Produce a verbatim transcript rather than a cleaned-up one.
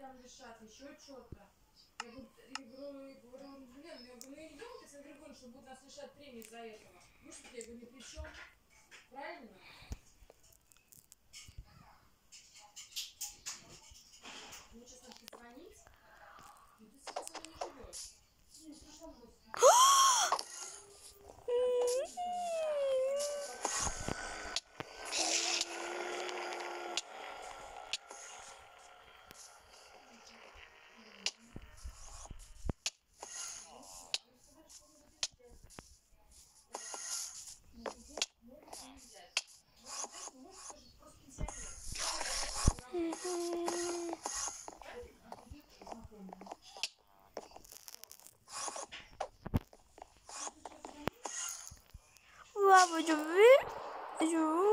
там решат, еще что-то. Я говорю, я говорю, говорю, блин, я говорю, ну идем, Александр Григорьевич, что будут нас лишать премии из-за этого. Ну что, я говорю, ни при чем. Правильно? Мне сейчас надо позвонить. Ну ты сейчас со мной не живешь. Ну, что будет? Папа, живи? Живу.